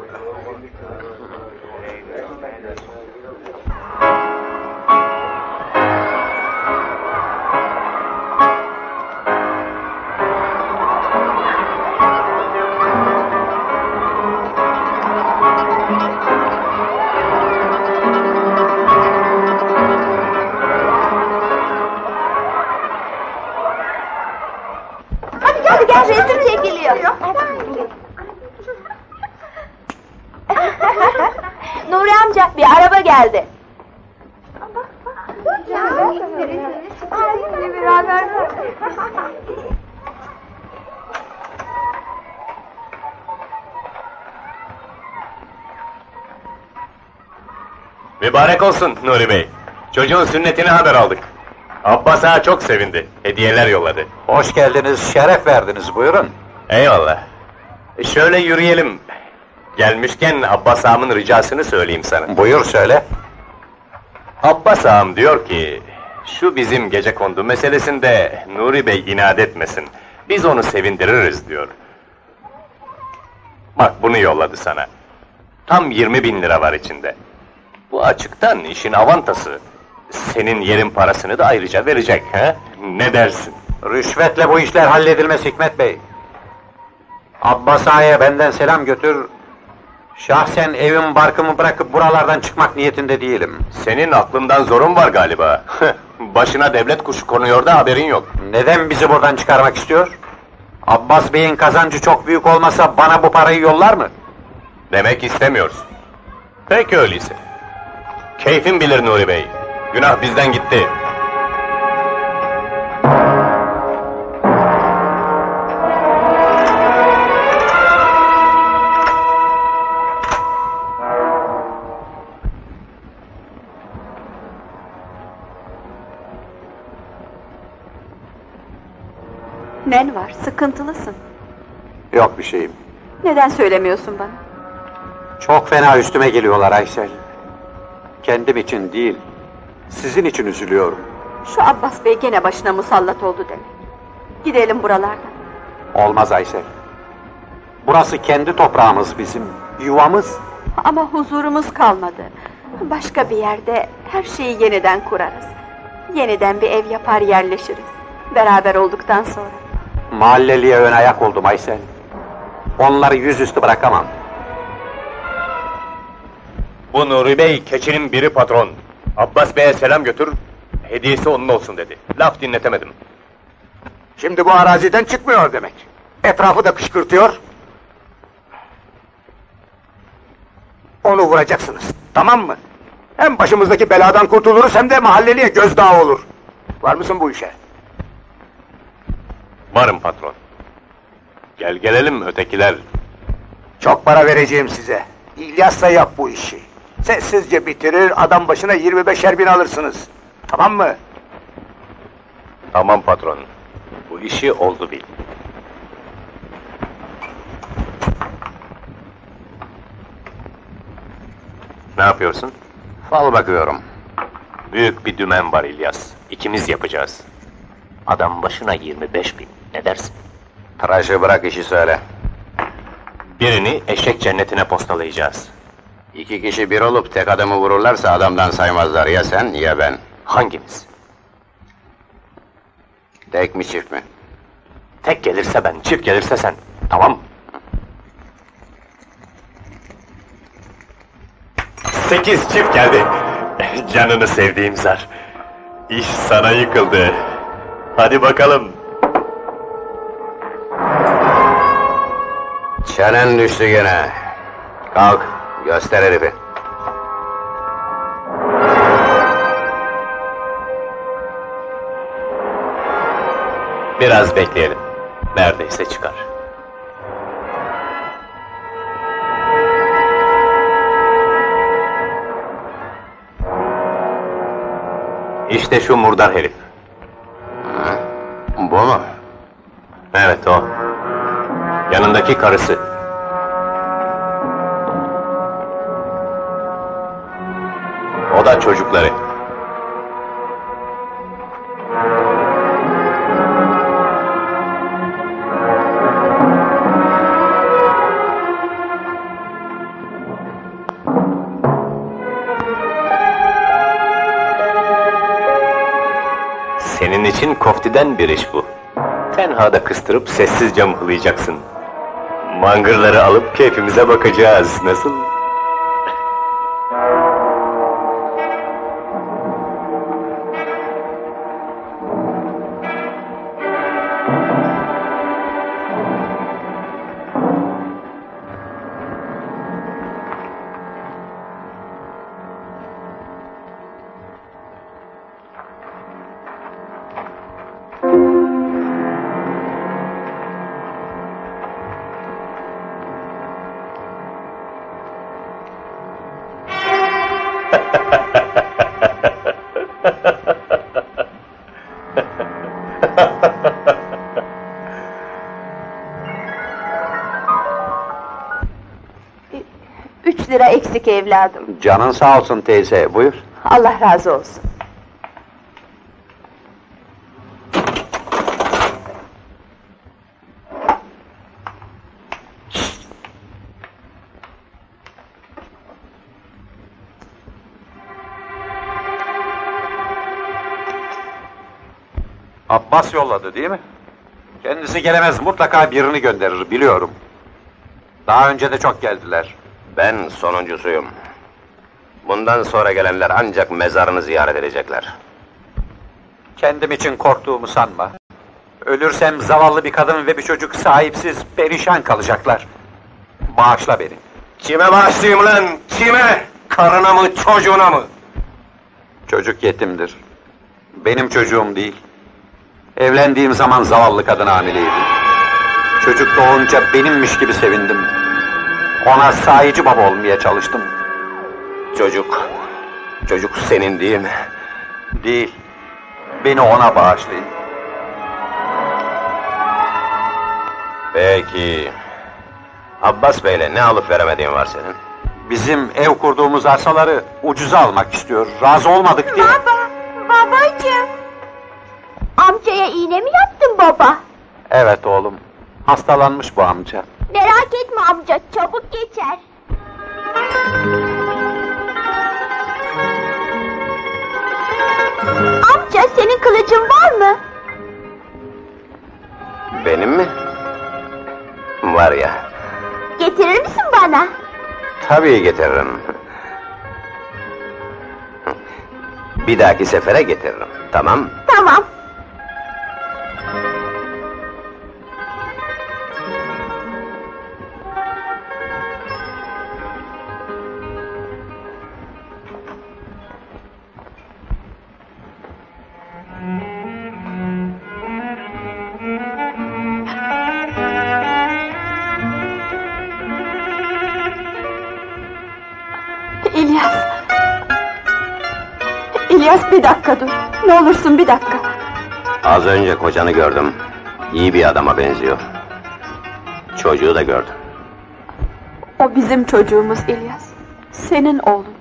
Hadi gel, resim çekiliyor. Nuri amca, bir araba geldi.
Mübarek olsun Nuri Bey. Çocuğun sünnetini haber aldık. Abbas ağa çok sevindi. Hediyeler yolladı.
Hoş geldiniz, şeref verdiniz, buyurun.
Eyvallah. E şöyle yürüyelim. Gelmişken Abbas ağamın ricasını söyleyeyim sana.
Buyur söyle.
Abbas ağam diyor ki, şu bizim gecekondu meselesinde Nuri Bey inat etmesin. Biz onu sevindiririz diyor. Bak bunu yolladı sana. Tam yirmi bin lira var içinde. Bu açıktan işin avantası. Senin yerin parasını da ayrıca verecek, he? Ne dersin?
Rüşvetle bu işler halledilmez Hikmet Bey. Abbas ağaya benden selam götür. Şahsen evim barkımı bırakıp buralardan çıkmak niyetinde değilim.
Senin aklından zorun var galiba. Başına devlet kuşu konuyor da haberin yok.
Neden bizi buradan çıkarmak istiyor? Abbas Bey'in kazancı çok büyük olmasa bana bu parayı yollar mı?
Demek istemiyorsun. Peki öyleyse. Keyfin bilir Nuri Bey. Günah bizden gitti.
Nen var, sıkıntılısın.
Yok bir şeyim.
Neden söylemiyorsun bana?
Çok fena üstüme geliyorlar Aysel. Kendim için değil, sizin için üzülüyorum.
Şu Abbas Bey gene başına musallat oldu demek. Gidelim buralardan.
Olmaz Aysel. Burası kendi toprağımız bizim, yuvamız.
Ama huzurumuz kalmadı. Başka bir yerde her şeyi yeniden kurarız. Yeniden bir ev yapar yerleşiriz. Beraber olduktan sonra.
Mahalleliye ön ayak oldum Aysel. Onları yüzüstü bırakamam.
Bu Nuri Bey, keçinin biri patron. Abbas Bey'e selam götür, hediyesi onun olsun dedi. Laf dinletemedim.
Şimdi bu araziden çıkmıyor demek. Etrafı da kışkırtıyor. Onu vuracaksınız, tamam mı? Hem başımızdaki beladan kurtuluruz hem de mahalleliye gözdağı olur. Var mısın bu işe?
Varım patron. Gel gelelim ötekiler.
Çok para vereceğim size. İlyas'la yap bu işi. Sessizce bitirir, adam başına yirmi beşer bin alırsınız. Tamam mı?
Tamam patron. Bu işi oldu bil. Ne yapıyorsun?
Fal bakıyorum.
Büyük bir dümen var İlyas. İkimiz yapacağız. Adam başına yirmi beş bin. Ne dersin?
Tıraşı bırak işi söyle.
Birini eşek cennetine postalayacağız.
İki kişi bir olup tek adamı vururlarsa adamdan saymazlar. Ya sen ya ben.
Hangimiz?
Tek mi çift mi?
Tek gelirse ben, çift gelirse sen. Tamam mı? Sekiz çift geldi. Canını sevdiğim zar. İş sana yıkıldı. Hadi bakalım.
Çenen düştü gene. Kalk, göster herifi.
Biraz bekleyelim. Neredeyse çıkar. İşte şu murdar herif.
Ha, bu mu?
Evet o. Yanındaki karısı. O da çocukları. Senin için koftiden bir iş bu. Tenhada kıstırıp sessizce mıhlayacaksın. Mangırları alıp keyfimize bakacağız, nasıl?
Üç lira eksik evladım.
Canın sağ olsun teyze, buyur.
Allah razı olsun.
Abbas yolladı değil mi? Kendisi gelemez, mutlaka birini gönderir, biliyorum. Daha önce de çok geldiler.
Ben sonuncusuyum. Bundan sonra gelenler ancak mezarını ziyaret edecekler.
Kendim için korktuğumu sanma. Ölürsem zavallı bir kadın ve bir çocuk sahipsiz, perişan kalacaklar. Bağışla beni.
Kime bağışlayayım lan? Kime? Karına mı, çocuğuna mı?
Çocuk yetimdir. Benim çocuğum değil. Evlendiğim zaman zavallı kadın hamileydi. Çocuk doğunca benimmiş gibi sevindim. Ona sahici baba olmaya çalıştım.
Çocuk, çocuk senin değil mi?
Değil. Beni ona bağışlayın.
Peki. Abbas Bey'le ne alıp veremediğin var senin?
Bizim ev kurduğumuz arsaları ucuza almak istiyor. Razı olmadık diye.
Baba, babacığım. Amcaya iğne mi yaptın baba?
Evet oğlum. Hastalanmış bu amca.
Merak etme amca, çabuk geçer. Amca, senin kılıcın var mı?
Benim mi? Var ya.
Getirir misin bana?
Tabii getiririm. Bir dahaki sefere getiririm, tamam?
Tamam. İlyas! İlyas, bir dakika dur! Ne olursun bir dakika!
Az önce kocanı gördüm. İyi bir adama benziyor. Çocuğu da gördüm.
O bizim çocuğumuz İlyas. Senin oğlun.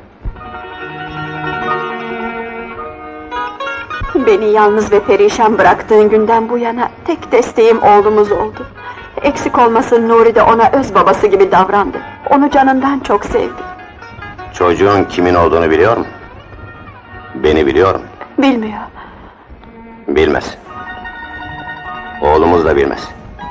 Beni yalnız ve perişan bıraktığın günden bu yana tek desteğim oğlumuz oldu.
Eksik olmasın Nuri de ona öz babası gibi davrandı. Onu canından çok sevdi.
Çocuğun kimin olduğunu biliyor mu? Beni biliyor mu?
Bilmiyor.
Bilmez. Oğlumuz da bilmez.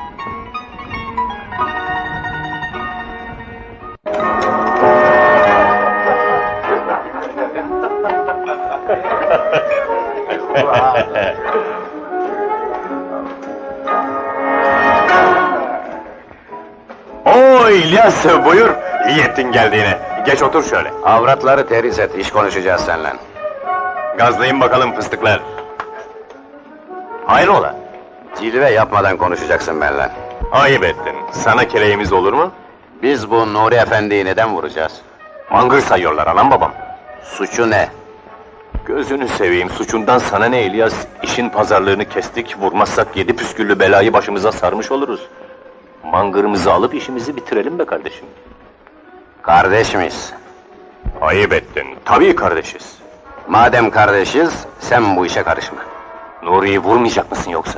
Oo İlyas, buyur. İyi ettin geldiğine. Geç otur şöyle.
Avratları teriz et, iş konuşacağız seninle.
Gazlayın bakalım fıstıklar. Hayrola?
Cilve yapmadan konuşacaksın benimle.
Ayıp ettin. Sana keleğimiz olur mu?
Biz bu Nuri Efendi'yi neden vuracağız?
Mangır sayıyorlar anam babam.
Suçu ne?
Gözünü seveyim, suçundan sana ne İlyas? İşin pazarlığını kestik, vurmazsak yedi püsküllü belayı başımıza sarmış oluruz. Mangırımızı alıp işimizi bitirelim be kardeşim.
Kardeş miyiz?
Ayıp ettin, tabii kardeşiz.
Madem kardeşiz, sen bu işe karışma.
Nuri'yi vurmayacak mısın yoksa?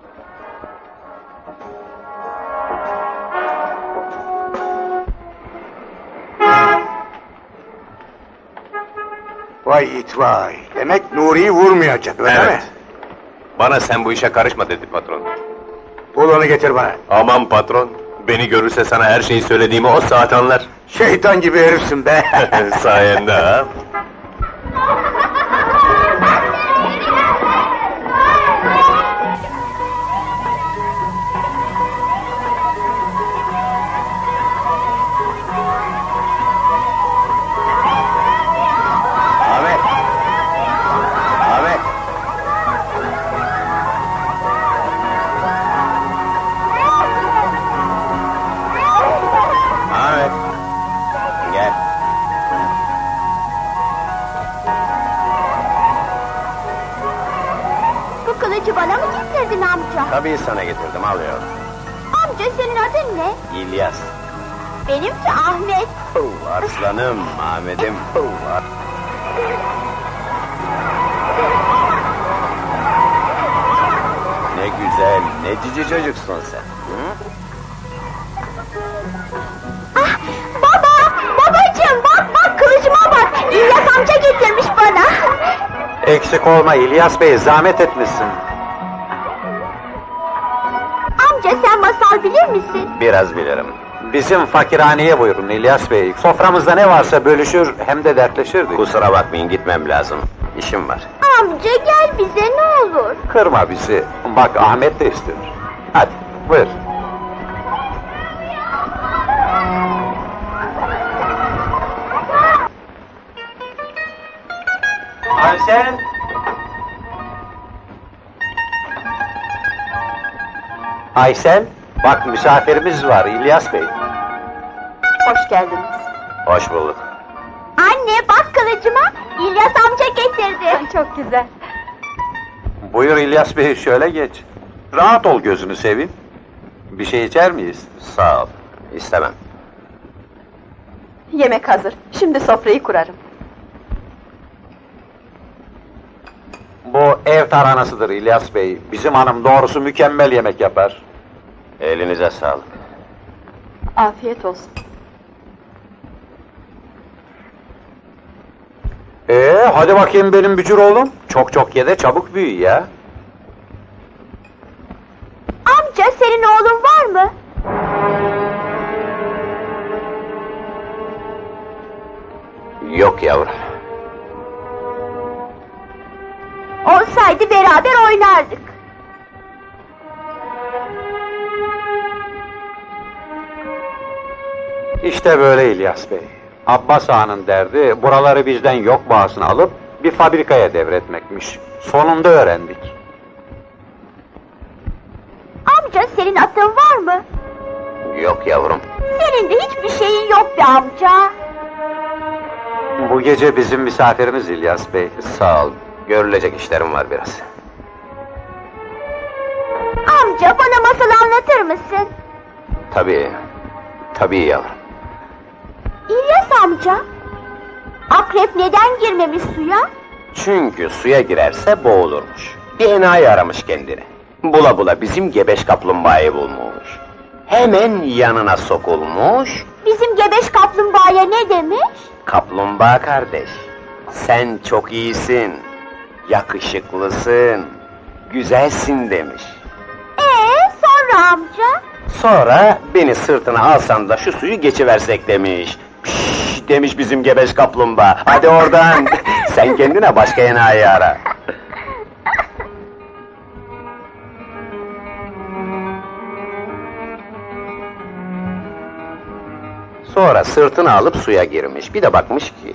Vay it vay. Demek Nuri'yi vurmayacak öyle mi?
Evet. Bana sen bu işe karışma dedi patron.
Bul onu getir bana.
Aman patron, beni görürse sana her şeyi söylediğimi o saat anlar.
Şeytan gibi herifsin be.
Sayende ha.
Ahmet! Ahmet! Ahmet! Gel.
Bu kılıcı bana mı getirdin amca?
Tabii sana getirdim, alıyorum.
Amca senin adın ne?
İlyas.
Benimki Ahmet.
Oh, arslanım, Ahmet'im. Oh, ar- Ne güzel, ne cici çocuksun sen. Hı?
Ah, baba! Babacığım bak bak kılıcıma bak! İlyas amca getirmiş bana!
Eksik olma İlyas Bey, zahmet etmişsin.
Amca sen masal bilir misin?
Biraz bilirim.
Bizim fakirhaneye buyurun İlyas Bey. Soframızda ne varsa bölüşür hem de dertleşirdik.
Kusura bakmayın, gitmem lazım. İşim var.
Amca gel bize ne olur!
Kırma bizi. Bak Ahmet de istiyor. Hadi buyur. Aysel! Aysel, bak misafirimiz var İlyas Bey.
Hoş geldiniz.
Hoş bulduk.
Anne bak kılıcıma! İlyas amca getirdi!
Çok güzel.
Buyur İlyas Bey, şöyle geç. Rahat ol, gözünü seveyim. Bir şey içer miyiz?
Sağ ol. İstemem.
Yemek hazır. Şimdi sofrayı kurarım.
Bu ev taranasıdır İlyas Bey. Bizim hanım doğrusu mükemmel yemek yapar.
Elinize sağlık.
Afiyet olsun.
Ee, hadi bakayım benim bücür oğlum. Çok çok ye de çabuk büyü ya.
Amca senin oğlun var mı?
Yok yavrum.
Olsaydı beraber oynardık.
İşte böyle İlyas Bey. Abbas Ağa'nın derdi, buraları bizden yok bağısına alıp bir fabrikaya devretmekmiş. Sonunda öğrendik.
Amca senin atın var mı?
Yok yavrum.
Senin de hiçbir şeyin yok be amca.
Bu gece bizim misafirimiz İlyas Bey.
Sağ ol. Görülecek işlerim var biraz.
Amca bana masal anlatır mısın?
Tabii. Tabii yavrum.
İlyas amca, akrep neden girmemiş suya?
Çünkü suya girerse boğulurmuş. Bir enayi aramış kendini. Bula bula bizim gebeş kaplumbağayı bulmuş. hemen yanına sokulmuş,
Bizim gebeş kaplumbağaya ne demiş?
kaplumbağa kardeş, sen çok iyisin, yakışıklısın, güzelsin demiş.
Ee, sonra amca?
Sonra beni sırtına alsan da şu suyu geçiversek demiş. Piş demiş bizim gebeş kaplumbağa, hadi oradan, sen kendine başka enayi ara. Sonra sırtını alıp suya girmiş, bir de bakmış ki...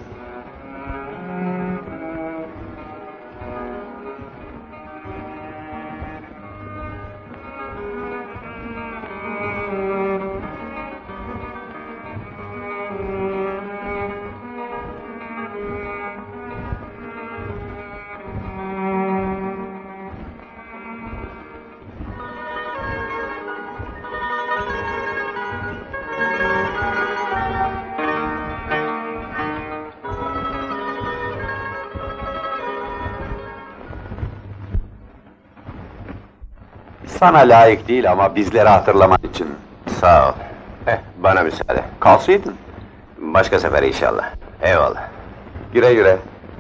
Sana layık değil ama bizleri hatırlaman için.
Sağ ol. Eh, bana müsaade.
Kalsaydın.
Başka sefer inşallah. Eyvallah.
Güle güle.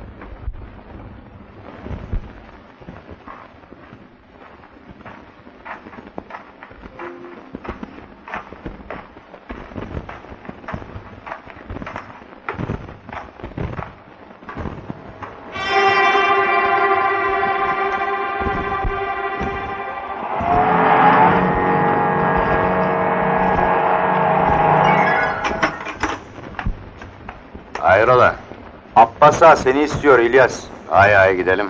Hayrola?
Abbas ağa seni istiyor İlyas.
Ay ay gidelim.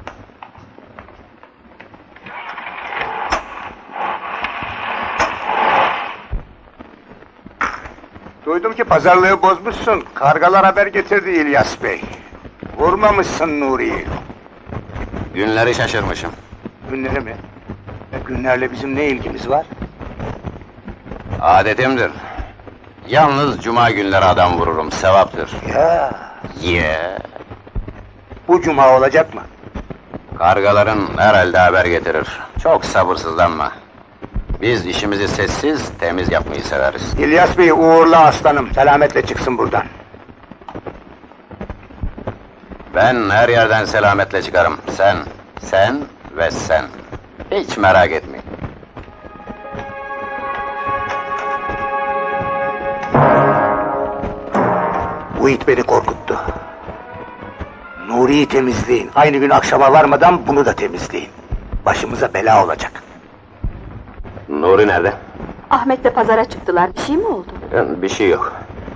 Duydum ki pazarlığı bozmuşsun. Kargalar haber getirdi İlyas Bey. Vurmamışsın Nuri'yi.
Günleri şaşırmışım.
Günleri mi? E, günlerle bizim ne ilgimiz var?
Adetimdir. Yalnız cuma günleri adam vururum, sevaptır.
Ya,
Ye.
bu cuma olacak mı?
Kargaların herhalde haber getirir. Çok sabırsızlanma. Biz işimizi sessiz, temiz yapmayı severiz.
İlyas Bey uğurla aslanım, selametle çıksın buradan.
Ben her yerden selametle çıkarım. Sen, sen ve sen. Hiç merak etmeyin.
Bu it beni korkuttu. Nuri'yi temizleyin, aynı gün akşama varmadan bunu da temizleyin. Başımıza bela olacak.
Nuri nerede?
Ahmet'le pazara çıktılar, bir şey mi oldu?
Bir şey yok.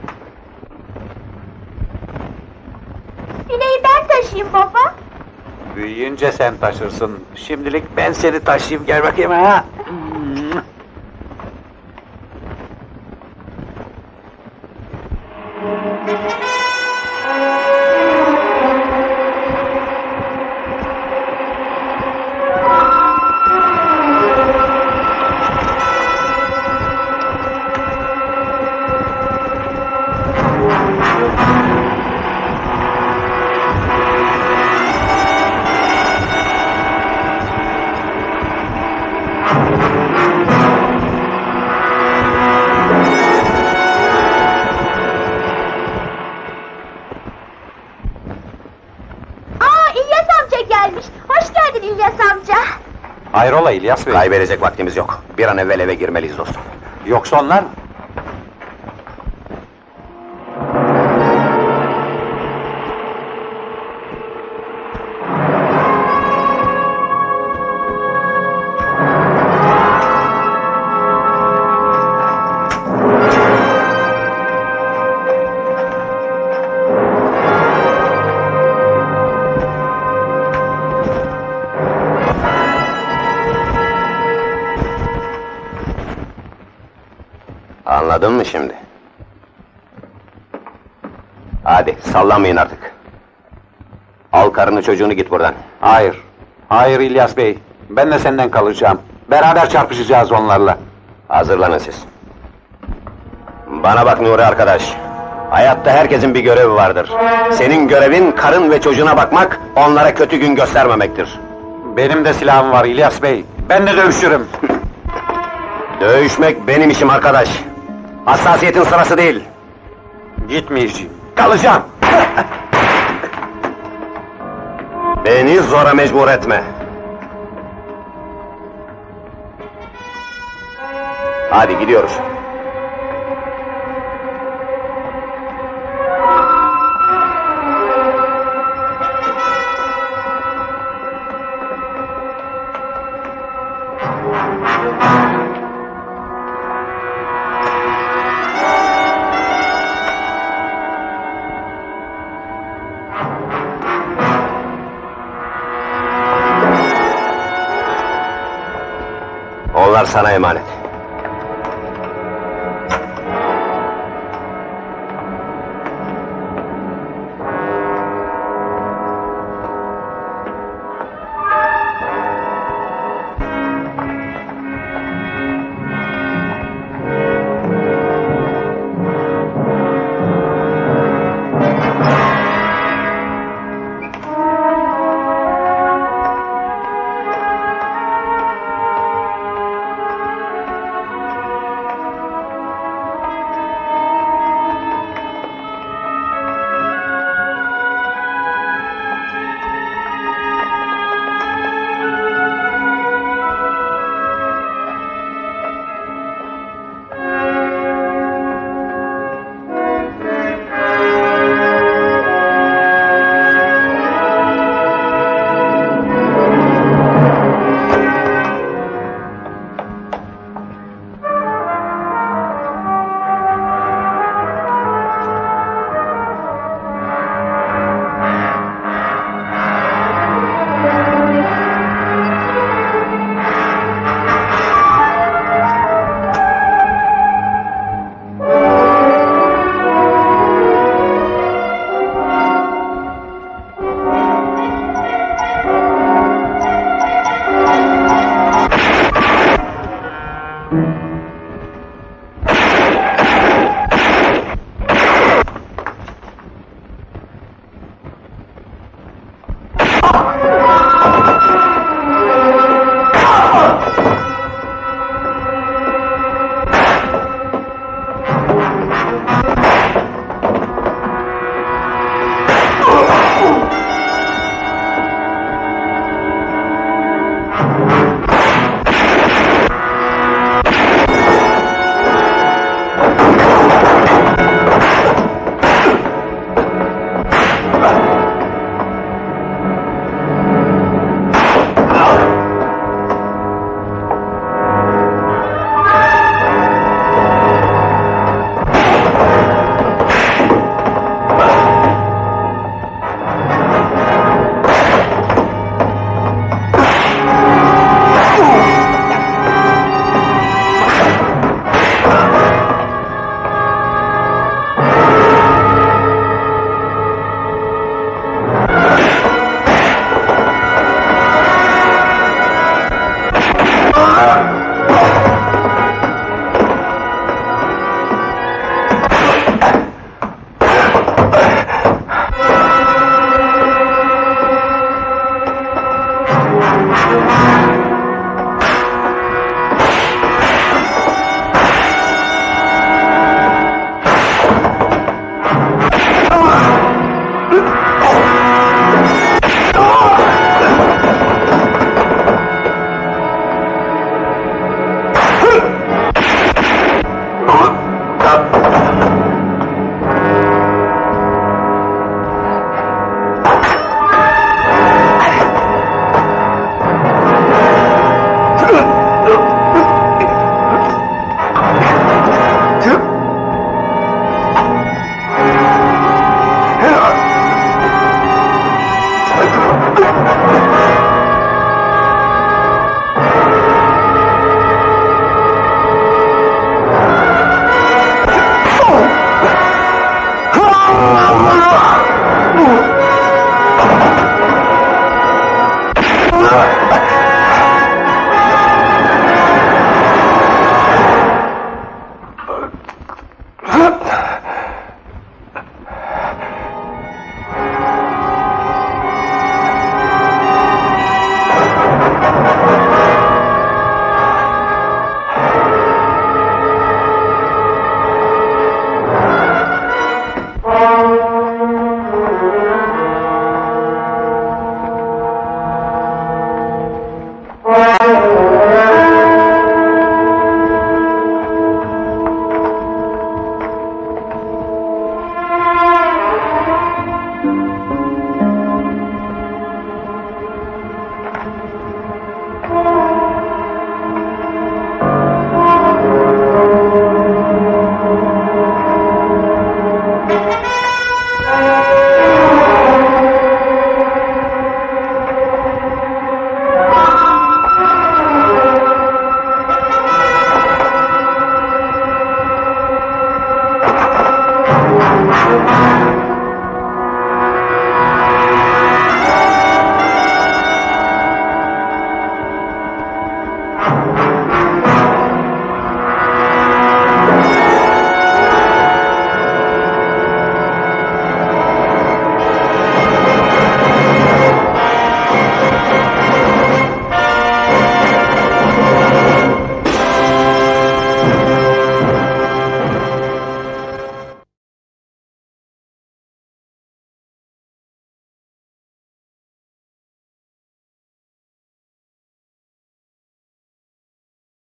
Bineği ben taşıyayım baba.
Büyüyünce sen taşırsın. Şimdilik ben seni taşıyayım, gel bakayım ha. Hayrola İlyas Bey?
Kaybedecek vaktimiz yok. Bir an evvel eve girmeliyiz dostum.
Yoksa onlar?
Anladın mı şimdi? Hadi, sallanmayın artık. Al karını çocuğunu git buradan.
Hayır. Hayır İlyas Bey. Ben de senden kalacağım. Beraber çarpışacağız onlarla.
Hazırlanın siz. Bana bak Nuri arkadaş. Hayatta herkesin bir görevi vardır. Senin görevin karın ve çocuğuna bakmak, onlara kötü gün göstermemektir.
Benim de silahım var İlyas Bey. Ben de dövüşürüm.
Dövüşmek benim işim arkadaş. Hassasiyetin sırası değil.
Gitmeyeceğim.
Kalacağım. Beni zora mecbur etme. Hadi gidiyoruz. Onlar sana emanet.